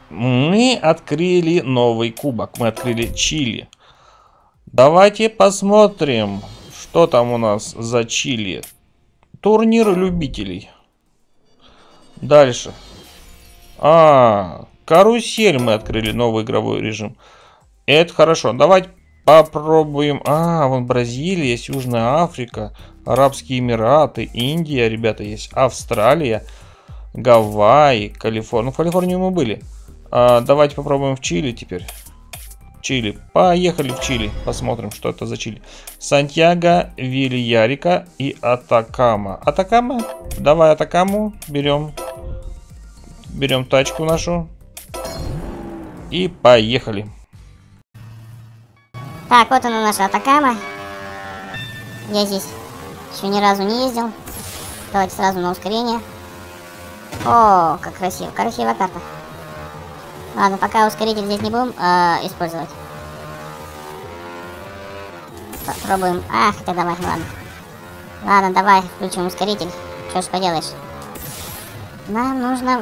Мы открыли новый кубок. Мы открыли Чили. Давайте посмотрим, что там у нас за Чили. Турнир любителей. Дальше. Карусель мы открыли, новый игровой режим. Это хорошо. Давайте попробуем. Вон Бразилия, есть Южная Африка, Арабские Эмираты, Индия, ребята, есть Австралия, Гавайи, Калифорния. Ну, в Калифорнии мы были. Давайте попробуем в Чили теперь. Чили. Поехали в Чили. Посмотрим, что это за Чили. Сантьяго, Вильярика и Атакама. Атакама? Давай Атакаму. Берем тачку нашу. И поехали. Так, вот она наша Атакама. Я здесь еще ни разу не ездил. Давайте сразу на ускорение. О, как красиво. Красивая карта. Ладно, пока ускоритель здесь не будем использовать. Попробуем. Хотя давай, ладно. Ладно, давай, включим ускоритель. Что ж поделаешь. Нам нужно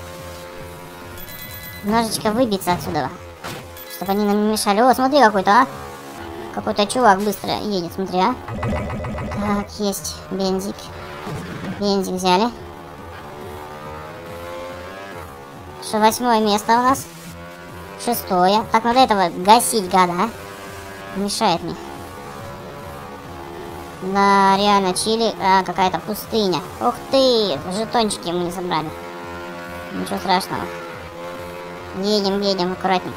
немножечко выбиться отсюда. Чтобы они нам не мешали. О, смотри какой-то, Какой-то чувак быстро едет, смотри, Так, есть бензик. Бензик взяли. Что, 8-е место у нас. 6-е. Так, надо этого гасить, гада, Мешает мне. Да, реально, Чили, какая-то пустыня. Ух ты, жетончики мы не собрали. Ничего страшного. Едем, аккуратненько.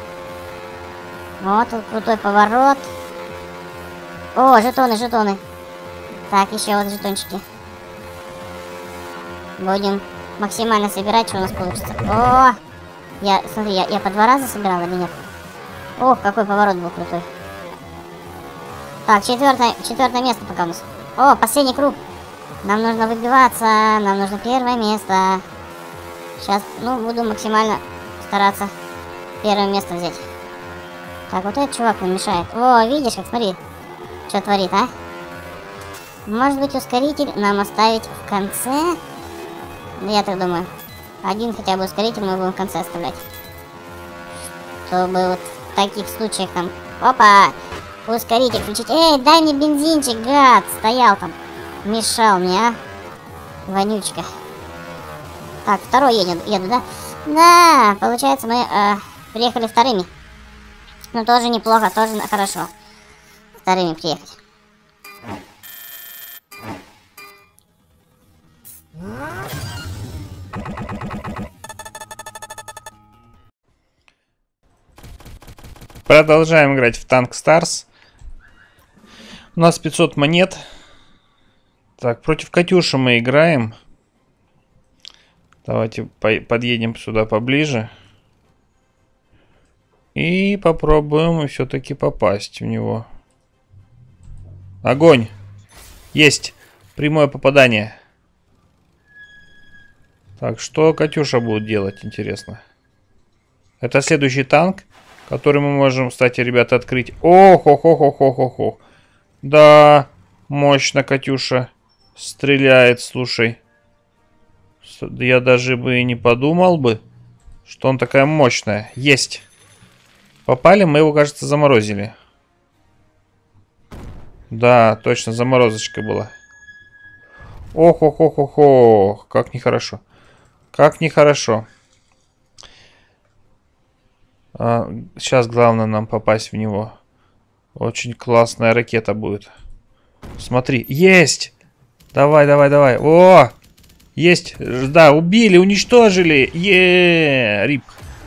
Вот тут крутой поворот. О, жетоны. Так, еще вот жетончики. Будем максимально собирать, что у нас получится. О! Смотри, я по 2 раза собирал или нет? Ох, какой поворот был крутой. Так, четвертое место пока у нас. О, последний круг. Нам нужно выбиваться. Нам нужно 1-е место. Сейчас, буду максимально стараться 1-е место взять. Так, вот этот чувак нам мешает. О, видишь, как, смотри, что творит, Может быть, ускоритель нам оставить в конце? Я так думаю. Один хотя бы ускоритель мы будем в конце оставлять. Чтобы вот в таких случаях там... Опа! Ускоритель включить. Эй, дай мне бензинчик, гад! Стоял там. Мешал мне, Вонючка. Так, 2-й еду, да? Да, получается, мы приехали 2-ми. Ну, тоже неплохо, тоже хорошо. 2-ми приехать. Продолжаем играть в Tank Stars. У нас 500 монет. Так, против Катюши мы играем. Давайте подъедем сюда поближе. И попробуем все-таки попасть в него. Огонь! Есть! Прямое попадание. Так, что Катюша будет делать, интересно? Это следующий танк, который мы можем, кстати, ребята, открыть. Ох. Да, мощно Катюша стреляет, слушай. Я даже бы и не подумал бы, что он такая мощная. Есть. Попали, мы его, кажется, заморозили. Да, точно, заморозочка была. Ох, как нехорошо. Как нехорошо. Сейчас главное нам попасть в него. Очень классная ракета будет. Смотри, есть! Давай. О! Есть! Да, убили, уничтожили! Рип.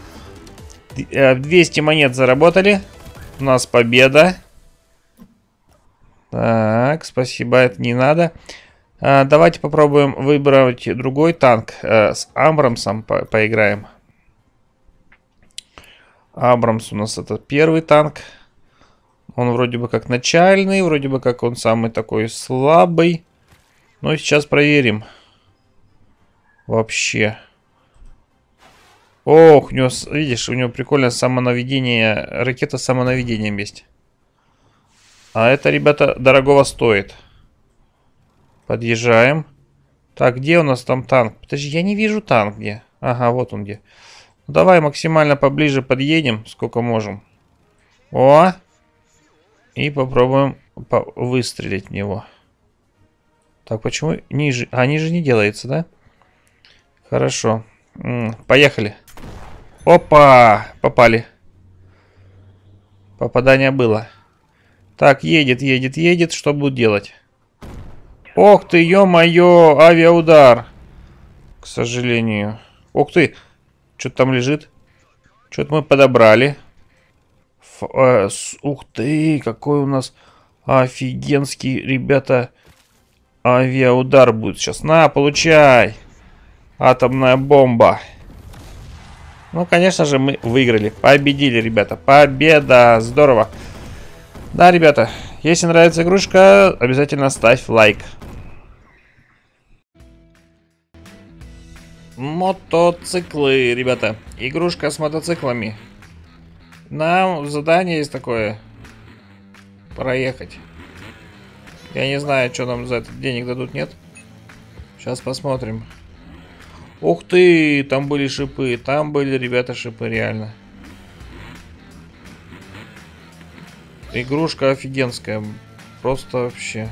200 монет заработали. У нас победа. Так, спасибо, это не надо. Давайте попробуем выбрать другой танк. С Абрамсом поиграем. Абрамс у нас это 1-й танк. Он вроде бы как начальный, вроде бы как он самый такой слабый. Но сейчас проверим. Вообще. Ох, у него, видишь, у него прикольное самонаведение. Ракета с самонаведением есть. А это, ребята, дорогого стоит. Подъезжаем. Так, где у нас там танк? Подожди, я не вижу танк где. Ага, вот он где. Давай максимально поближе подъедем, сколько можем. О! И попробуем выстрелить в него. Так, почему ниже? А, ниже не делается, да? Хорошо. Поехали. Опа! Попали. Попадание было. Так, едет, едет, едет. Что будут делать? Ох ты, ё-моё, авиаудар. К сожалению. Ух ты. Что-то там лежит. Что-то мы подобрали. Ух ты, какой у нас офигенский, ребята, авиаудар будет сейчас. На, получай. Атомная бомба. Ну, конечно же, мы выиграли. Победили, ребята. Победа. Здорово. Да, ребята, если нравится игрушка, обязательно ставь лайк. Мотоциклы, ребята. Игрушка с мотоциклами. Нам задание есть такое. Проехать. Я не знаю, что нам за это денег дадут, нет? Сейчас посмотрим. Ух ты, там были шипы. Там были, ребята, шипы, реально. Игрушка офигенская. Просто вообще.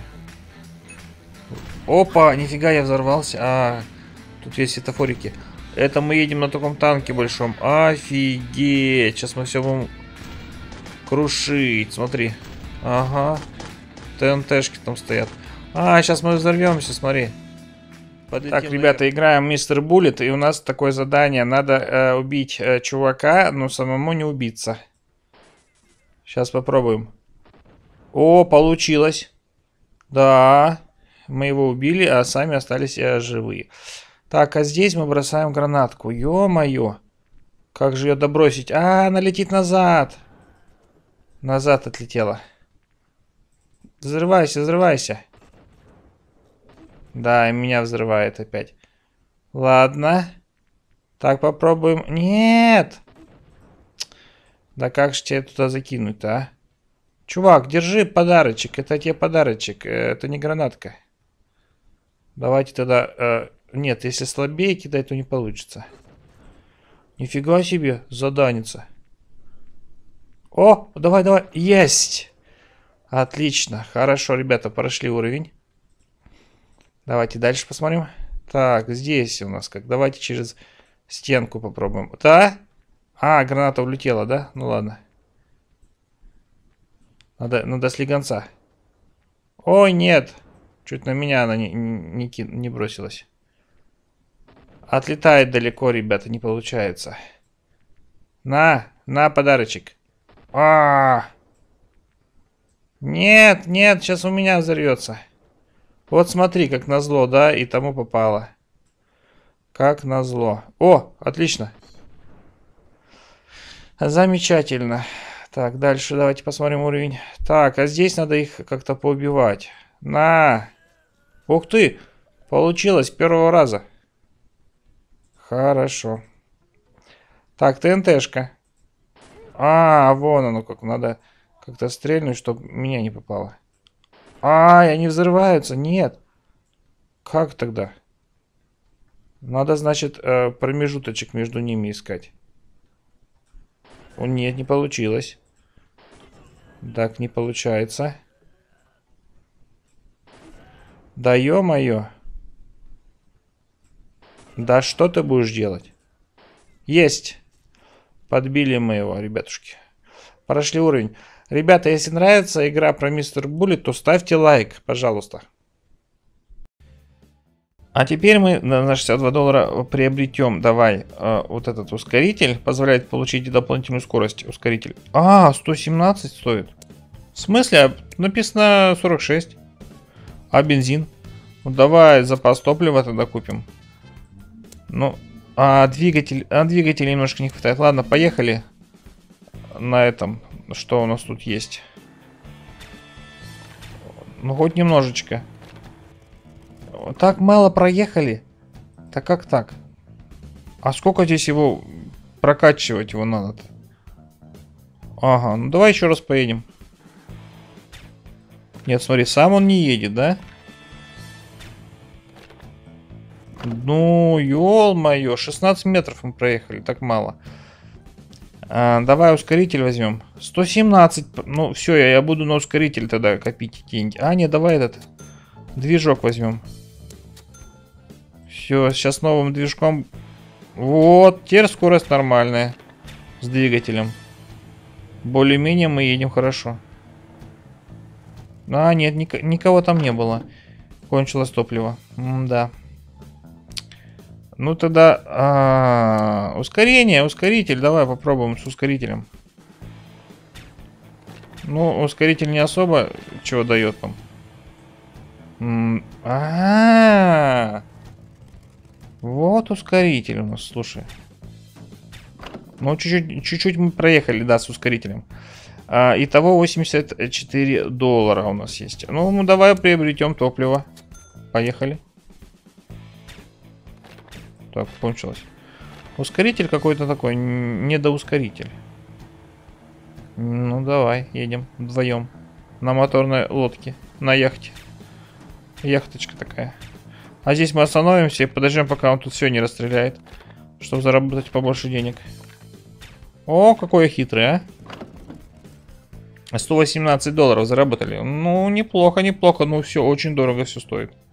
Опа, нифига, я взорвался. А, тут есть светофорики. Это мы едем на таком танке большом. Офигеть. Сейчас мы все будем крушить. Смотри. Ага. ТНТшки там стоят. А, сейчас мы взорвемся, смотри. Так, ребята, играем Мистер Буллет. И у нас такое задание. Надо убить чувака, но самому не убиться. Сейчас попробуем. О, получилось. Да. Мы его убили, а сами остались живые. Так, а здесь мы бросаем гранатку. Ё-моё. Как же ее добросить? А, она летит назад. Назад отлетела. Взрывайся, взрывайся. Да, и меня взрывает опять. Ладно. Так, попробуем. Нет. Да как же тебя туда закинуть-то, а? Чувак, держи подарочек. Это тебе подарочек. Это не гранатка. Давайте тогда... Нет, если слабее кидать, то не получится. Нифига себе, заданица. О, давай, давай. Есть. Отлично. Хорошо, ребята, прошли уровень. Давайте дальше посмотрим. Так, здесь у нас как. Давайте через стенку попробуем. Да? А, граната улетела, да? Ну ладно. Надо слегонца. Ой, нет. Чуть на меня она не бросилась. Отлетает далеко, ребята, не получается. На подарочек. Нет, нет, сейчас у меня взорвется. Вот смотри, как назло, да, и тому попало. Как назло. О, отлично. Замечательно. Так, дальше давайте посмотрим уровень. Так, а здесь надо их как-то поубивать. На. Ух ты, получилось с первого раза. Хорошо. Так, ТНТшка. А, вон оно как. Надо как-то стрельнуть, чтобы меня не попало. А, они взрываются. Нет. Как тогда? Надо, значит, промежуточек между ними искать. О, нет, не получилось. Так, не получается. Да ё-моё. Да что ты будешь делать? Есть. Подбили мы его, ребятушки. Прошли уровень. Ребята, если нравится игра про Мистер Буллет, то ставьте лайк, пожалуйста. А теперь мы на 62 доллара приобретем, давай, вот этот ускоритель. Позволяет получить дополнительную скорость ускоритель. А, 117 стоит. В смысле? Написано 46. А бензин? Ну давай запас топлива тогда купим. Ну, двигателя немножко не хватает. Ладно, поехали на этом. Что у нас тут есть? Ну, хоть немножечко. Так мало проехали. Так как так? А сколько здесь его прокачивать его надо-то? Ага, ну давай еще раз поедем. Нет, смотри, сам он не едет, да? Ну, ё-моё, 16 метров мы проехали, так мало. Давай ускоритель возьмем. 117. Ну, все, я буду на ускоритель тогда копить деньги. Не, давай этот движок возьмем. Все, сейчас новым движком. Вот, теперь скорость нормальная. С двигателем. Более-менее мы едем хорошо. Нет, никого там не было. Кончилось топливо. Да. Ну тогда ускорение, ускоритель. Давай попробуем с ускорителем. Ну, ускоритель не особо чего дает нам. Вот ускоритель у нас, слушай. Ну, чуть-чуть мы проехали, да, с ускорителем. Итого $84 у нас есть. Ну, давай приобретем топливо. Поехали. Так, кончилось. Ускоритель какой-то такой, недоускоритель. Ну, давай, едем вдвоем. На моторной лодке, на яхте. Яхточка такая. А здесь мы остановимся и подождем, пока он тут все не расстреляет. Чтобы заработать побольше денег. О, какой хитрый, а. $118 заработали. Ну, неплохо, неплохо. Ну, все, очень дорого все стоит.